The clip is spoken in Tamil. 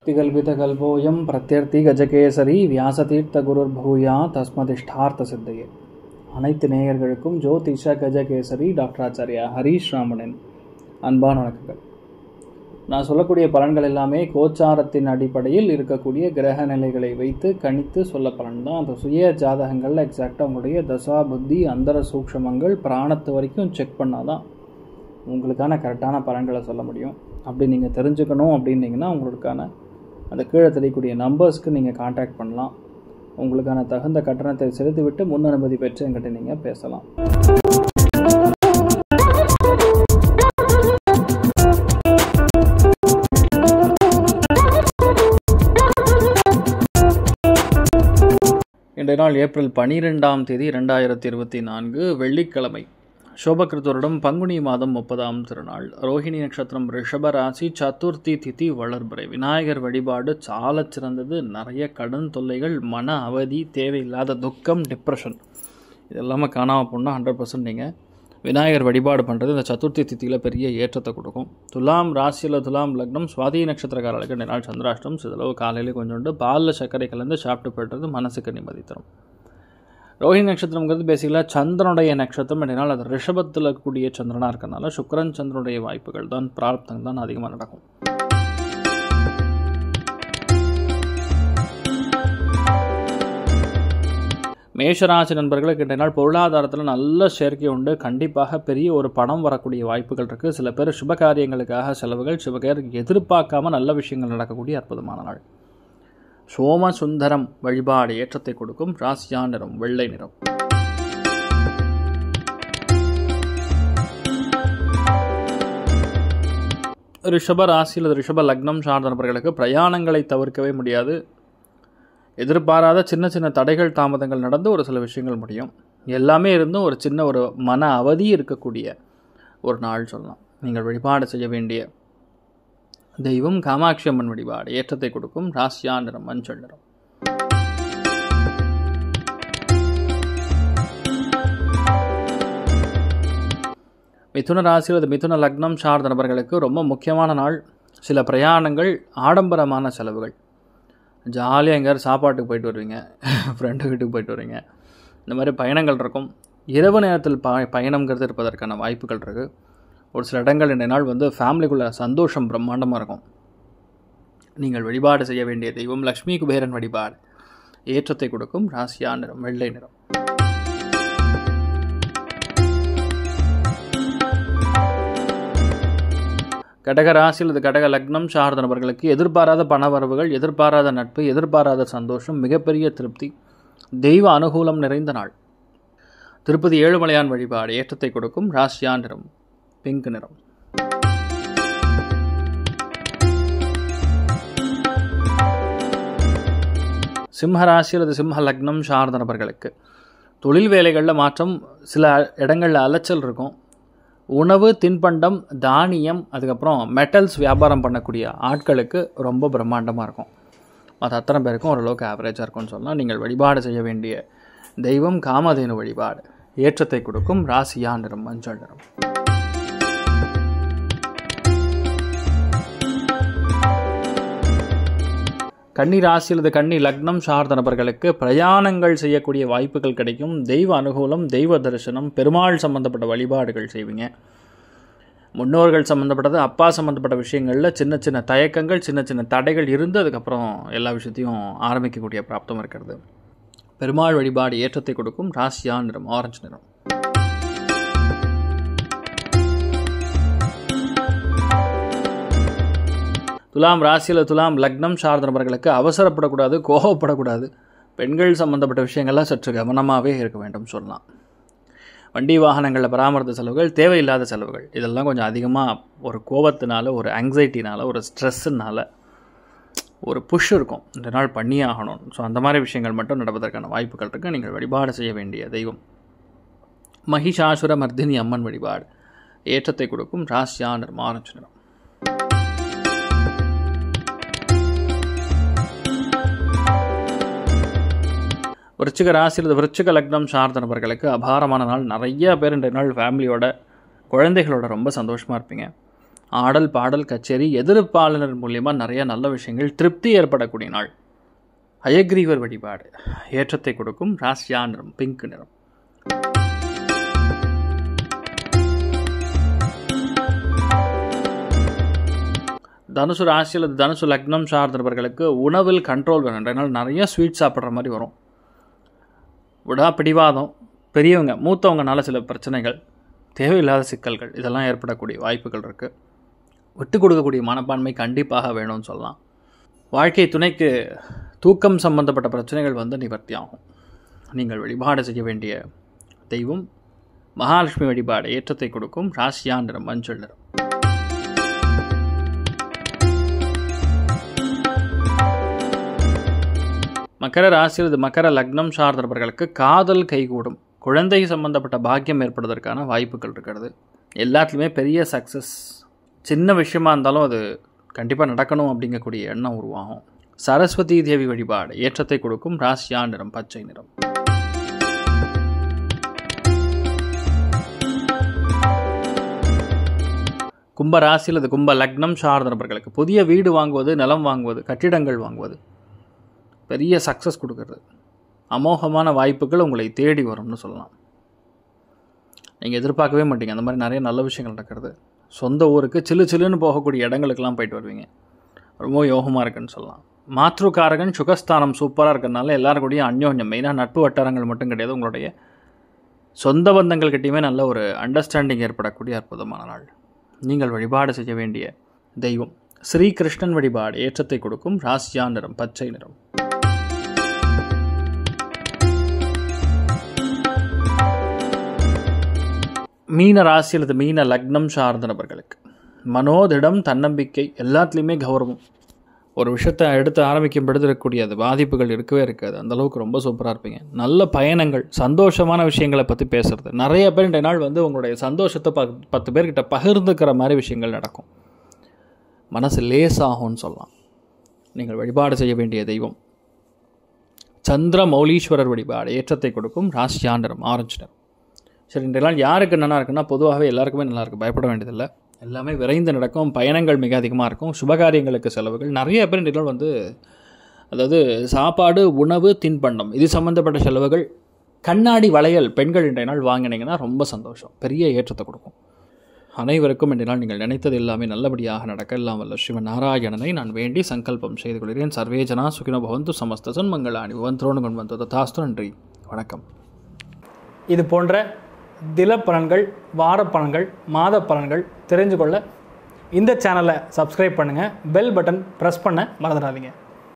திகல்பிதகல்போயம் பிரத்யர்த்தி கஜகேசரி வியாசதீர்த்த குருர்பூயா தஸ்மதிஷ்டார்த்த சித்தையே. அனைத்து நேயர்களுக்கும் ஜோதிஷ கஜகேசரி டாக்டர் ஆச்சாரியா ஹரீஷ் ராமனின் அன்பான வணக்கங்கள். நான் சொல்லக்கூடிய பலன்கள் எல்லாமே கோச்சாரத்தின் அடிப்படையில் இருக்கக்கூடிய கிரக நிலைகளை வைத்து கணித்து சொல்ல பலன் தான். அந்த சுய ஜாதகங்களில் எக்ஸாக்டாக உங்களுடைய தசா புத்தி அந்தர சூக்ஷமங்கள் பிராணத்து வரைக்கும் செக் பண்ணால் தான் உங்களுக்கான கரெக்டான பலன்களை சொல்ல முடியும். அப்படி நீங்கள் தெரிஞ்சுக்கணும் அப்படின்னீங்கன்னா உங்களுக்கான அந்த கீழே தெரியக்கூடிய நம்பர்ஸ்க்கு நீங்கள் கான்டாக்ட் பண்ணலாம். உங்களுக்கான தகுந்த கட்டணத்தை செலுத்திவிட்டு முன் அனுமதி பெற்று என்கிட்ட நீங்கள் பேசலாம். இன்றைய நாள் ஏப்ரல் 12ஆம் தேதி 2024 வெள்ளிக்கிழமை. சோபகிருத்தருடம் பங்குனி மாதம் 30ஆம் திருநாள். ரோஹிணி நட்சத்திரம், ரிஷப ராசி, சதுர்த்தி திதி வளர்பிறை. விநாயகர் வழிபாடு சால சிறந்தது. நிறைய கடன் தொல்லைகள், மன அவதி, தேவையில்லாத துக்கம், டிப்ரெஷன் இதெல்லாமே காணாமல் போனால் 100% நீங்கள் விநாயகர் வழிபாடு பண்ணுறது இந்த சதுர்த்தி திதியில் பெரிய ஏற்றத்தை கொடுக்கும். துலாம் ராசியில் துலாம் லக்னம், சுவாதி நட்சத்திரக்காரர்களுக்கு இந்த நாள் சந்திராஷ்டம். சிதளவு காலையில் கொஞ்சோண்டு பாலில் சர்க்கரை கலந்து சாப்பிட்டு போய்ட்டுறது மனசுக்கு நிம்மதி தரும். ரோஹிணி நட்சத்திரங்கிறது பேசிக்கலாக சந்திரனுடைய நட்சத்திரம். அப்படினால் அது ரிஷபத்தில் இருக்கக்கூடிய சந்திரனாக இருக்கிறதுனால சுக்கிரன் சந்திரனுடைய வாய்ப்புகள் தான், பிரார்த்தம் தான் அதிகமாக நடக்கும். மேஷராசி நண்பர்களுக்கு இன்றைய நாள் பொருளாதாரத்தில் நல்ல சேர்க்கை உண்டு. கண்டிப்பாக பெரிய ஒரு பணம் வரக்கூடிய வாய்ப்புகள் இருக்குது. சில பேர் சுபகாரியங்களுக்காக செலவுகள், சில பேர் எதிர்பார்க்காம நல்ல விஷயங்கள் நடக்கக்கூடிய அற்புதமான நாள். சோமசுந்தரம் வழிபாடு ஏற்றத்தை கொடுக்கும். ராசியா நிறம் வெள்ளை நிறம். ரிஷப ராசியில் ரிஷப லக்னம் சார்ந்த நபர்களுக்கு பிரயாணங்களை தவிர்க்கவே முடியாது. எதிர்பாராத சின்ன சின்ன தடைகள் தாமதங்கள் நடந்து ஒரு சில விஷயங்கள் முடியும். எல்லாமே இருந்தும் ஒரு சின்ன ஒரு மன அவதி இருக்கக்கூடிய ஒரு நாள் சொல்லலாம். நீங்கள் வழிபாடு செய்ய வேண்டிய தெய்வம் காமாட்சி அம்மன் வழிபாடு ஏற்றத்தை கொடுக்கும். ராசியா நிறம் மஞ்சள் நிறம். மிதுன ராசியில் அது மிதுன லக்னம் சார்ந்த நபர்களுக்கு ரொம்ப முக்கியமான நாள். சில பிரயாணங்கள், ஆடம்பரமான செலவுகள், ஜாலியாக எங்கேயாவது சாப்பாட்டுக்கு போயிட்டு வருவீங்க, ஃப்ரெண்டு வீட்டுக்கு போயிட்டு வருவீங்க, இந்த மாதிரி பயணங்கள் இருக்கும். இரவு நேரத்தில் பயணங்கிறது இருப்பதற்கான வாய்ப்புகள் இருக்குது. ஒரு சில இடங்கள் இந்த நாள் ஃபேமிலிக்குள்ள சந்தோஷம் பிரம்மாண்டமாக இருக்கும். நீங்கள் வழிபாடு செய்ய வேண்டிய தெய்வம் லக்ஷ்மி குபேரன் வழிபாடு ஏற்றத்தை கொடுக்கும். ராசியா நிறம் வெள்ளை நிறம். கடக ராசியில் இது கடக லக்னம் சார்ந்த நபர்களுக்கு எதிர்பாராத பண வரவுகள், எதிர்பாராத நட்பு, எதிர்பாராத சந்தோஷம், மிகப்பெரிய திருப்தி, தெய்வ அனுகூலம் நிறைந்த நாள். திருப்பதி ஏழுமலையான் வழிபாடு ஏற்றத்தை கொடுக்கும். ராசியா நிறம் பிங்க் நிறம். சிம்ம ராசியில் அது சிம்ம லக்னம் சார்ந்த நபர்களுக்கு தொழில் வேலைகளில் மாற்றம், சில இடங்களில் அலைச்சல் இருக்கும். உணவு, தின்பண்டம், தானியம், அதுக்கப்புறம் மெட்டல்ஸ் வியாபாரம் பண்ணக்கூடிய ஆட்களுக்கு ரொம்ப பிரம்மாண்டமாக இருக்கும். அது அத்தனை பேருக்கும் ஓரளவுக்கு ஆவரேஜாக இருக்கும்னு சொல்லலாம். நீங்கள் வழிபாடு செய்ய வேண்டிய தெய்வம் காமதேனு வழிபாடு ஏற்றத்தை கொடுக்கும். ராசியா நிறம் மஞ்சள் நிறம். கன்னி ராசியில் இது கன்னி லக்னம் சார்ந்த நபர்களுக்கு பிரயாணங்கள் செய்யக்கூடிய வாய்ப்புகள் கிடைக்கும். தெய்வ அனுகூலம், தெய்வ தரிசனம், பெருமாள் சம்பந்தப்பட்ட வழிபாடுகள் செய்வீங்க. முன்னோர்கள் சம்மந்தப்பட்டது, அப்பா சம்மந்தப்பட்ட விஷயங்களில் சின்ன சின்ன தயக்கங்கள், சின்ன சின்ன தடைகள் இருந்து அதுக்கப்புறம் எல்லா விஷயத்தையும் ஆரம்பிக்கக்கூடிய பிராப்தம் இருக்கிறது. பெருமாள் வழிபாடு ஏற்றத்தை கொடுக்கும். ராசியா நிறம் ஆரஞ்சு நிறம். துலாம் ராசியில் துலாம் லக்னம் சார்ந்த நபர்களுக்கு அவசரப்படக்கூடாது, கோபப்படக்கூடாது. பெண்கள் சம்பந்தப்பட்ட விஷயங்கள்லாம் சற்று கவனமாகவே இருக்க வேண்டும் சொல்லலாம். வண்டி வாகனங்களில் பராமரித்த செலவுகள், தேவையில்லாத செலவுகள் இதெல்லாம் கொஞ்சம் அதிகமாக ஒரு கோபத்தினால, ஒரு ஆங்ஸைட்டினால், ஒரு ஸ்ட்ரெஸ்ஸுனால் ஒரு புஷ் இருக்கும். இந்த நாள் பண்ணியே ஆகணும். ஸோ அந்த மாதிரி விஷயங்கள் மட்டும் நடப்பதற்கான வாய்ப்புகள் இருக்குது. நீங்கள் வழிபாடு செய்ய வேண்டிய தெய்வம் மகிஷாசுர மர்தினி அம்மன் வழிபாடு ஏற்றத்தை கொடுக்கும். ராசியா நிறம் ஆரஞ்சு நிறம். விருச்சிக ராசியில் விருச்சிக லக்னம் சார்ந்த நபர்களுக்கு அபாரமான நாள். நிறைய பேர் இன்றைய நாள் ஃபேமிலியோட, குழந்தைகளோட ரொம்ப சந்தோஷமாக இருப்பீங்க. ஆடல் பாடல் கச்சேரி எதிர்ப்பாளர் மூலியமாக நிறைய நல்ல விஷயங்கள் திருப்தி ஏற்படக்கூடிய நாள். ஹயக்ரீவர் வழிபாடு ஏற்றத்தை கொடுக்கும். ராசியா நிறம் பிங்க் நிறம். தனுசு ராசி அல்லது தனுசு லக்னம் சார்ந்தவர்களுக்கு உணவில் கண்ட்ரோல் வேணும். அதனால் நிறைய ஸ்வீட் சாப்பிட்ற மாதிரி வரும். பிடிவாதம், பெரியவங்க மூத்தவங்கனால சில பிரச்சனைகள், தேவையில்லாத சிக்கல்கள் இதெல்லாம் ஏற்படக்கூடிய வாய்ப்புகள் இருக்குது. விட்டு கொடுக்கக்கூடிய மனப்பான்மை கண்டிப்பாக வேணும்னு சொல்லலாம். வாழ்க்கை துணைக்கு தூக்கம் சம்பந்தப்பட்ட பிரச்சனைகள் நிவர்த்தி ஆகும். நீங்கள் வழிபாடு செய்ய வேண்டிய தெய்வம் மகாலட்சுமி வழிபாடு ஏற்றத்தை கொடுக்கும். ராசியா நிறம் மஞ்சள் நிறம். மகர ராசி அல்லது மகர லக்னம் சார்ந்தவர்களுக்கு காதல் கைகூடும். குழந்தை சம்பந்தப்பட்ட பாக்கியம் ஏற்படுவதற்கான வாய்ப்புகள் இருக்கிறது. எல்லாத்துலேயுமே பெரிய சக்ஸஸ், சின்ன விஷயமா இருந்தாலும் அது கண்டிப்பாக நடக்கணும் அப்படிங்கக்கூடிய எண்ணம் உருவாகும். சரஸ்வதி தேவி வழிபாடு ஏற்றத்தை கொடுக்கும். ராசியா நிறம் பச்சை நிறம். கும்ப ராசி அல்லது கும்ப லக்னம் சார்ந்தவர்களுக்கு புதிய வீடு வாங்குவது, நிலம் வாங்குவது, கட்டிடங்கள் வாங்குவது பெரிய சக்ஸஸ் கொடுக்கறது. அமோகமான வாய்ப்புகள் உங்களை தேடி வரும்னு சொல்லலாம். நீங்கள் எதிர்பார்க்கவே மாட்டீங்க அந்த மாதிரி நிறைய நல்ல விஷயங்கள் நடக்கிறது. சொந்த ஊருக்கு சில்லுன்னு போகக்கூடிய இடங்களுக்கெல்லாம் போயிட்டு வருவீங்க. ரொம்ப யோகமாக இருக்குன்னு சொல்லலாம். மாத்ருகாரகன் சுகஸ்தானம் சூப்பராக இருக்கிறதுனால எல்லாருக்கூடையும் அந்யோன்யம், மெயினாக நட்பு வட்டாரங்கள் மட்டும் கிடையாது, உங்களுடைய சொந்த பந்தங்கள்கிட்டையுமே நல்ல ஒரு அண்டர்ஸ்டாண்டிங் ஏற்படக்கூடிய அற்புதமான நாள். நீங்கள் வழிபாடு செய்ய வேண்டிய தெய்வம் ஸ்ரீகிருஷ்ணன் வழிபாடு ஏற்றத்தை கொடுக்கும். ராசியா நிறம் பச்சை நிறம். மீன ராசி அல்லது மீன லக்னம் சார்ந்த நபர்களுக்கு மனோதிடம், தன்னம்பிக்கை, எல்லாத்துலேயுமே கௌரவம். ஒரு விஷயத்தை எடுத்து ஆரம்பிக்கும் பொழுது இருக்கக்கூடிய அது பாதிப்புகள் இருக்கவே இருக்காது. அந்தளவுக்கு ரொம்ப சூப்பராக இருப்பீங்க. நல்ல பயணங்கள், சந்தோஷமான விஷயங்களை பற்றி பேசுகிறது. நிறைய பேர் இந்த நாள் உங்களுடைய சந்தோஷத்தை 10 பேர்கிட்ட பகிர்ந்துக்கிற மாதிரி விஷயங்கள் நடக்கும். மனசு லேசாகும்னு சொல்லலாம். நீங்கள் வழிபாடு செய்ய வேண்டிய தெய்வம் சந்திர மௌலீஸ்வரர் வழிபாடு ஏற்றத்தை கொடுக்கும். ராசியா நிறம் ஆரஞ்சு நிறம். சரி, இன்றைய நாள் யாருக்கு நல்லா இருக்குன்னா பொதுவாகவே எல்லாருக்குமே நல்லா இருக்குது. பயப்பட வேண்டியதில்லை. எல்லாமே விரைந்து நடக்கும். பயணங்கள் மிக அதிகமாக இருக்கும். சுபகாரியங்களுக்கு செலவுகள். நிறைய பேர் இன்றைய நாள் அதாவது சாப்பாடு, உணவு, தின்பண்டம் இது சம்மந்தப்பட்ட செலவுகள், கண்ணாடி வளையல் பெண்கள் இன்றைய நாள் வாங்கினீங்கன்னா ரொம்ப சந்தோஷம், பெரிய ஏற்றத்தை கொடுக்கும். அனைவருக்கும் இன்றைய நாள் நீங்கள் நினைத்தது எல்லாமே நல்லபடியாக நடக்க எல்லாம் வல்ல ஸ்ரீமன் நாராயணனை நான் வேண்டி சங்கல்பம் செய்து கொள்கிறேன். சர்வேஜனா சுகினோ பவந்து, சமஸ்த சன்மங்களானி பவந்தோடு கொண்டு வந்தது தாஸ்து. நன்றி, வணக்கம். இது போன்ற தினப்பலன்கள், வாரப்பலன்கள், மாத பலன்கள் தெரிஞ்சு கொள்ள இந்த சேனலை சப்ஸ்கிரைப் பண்ணுங்கள். பெல் பட்டன் ப்ரெஸ் பண்ண மறந்துடாதீங்க.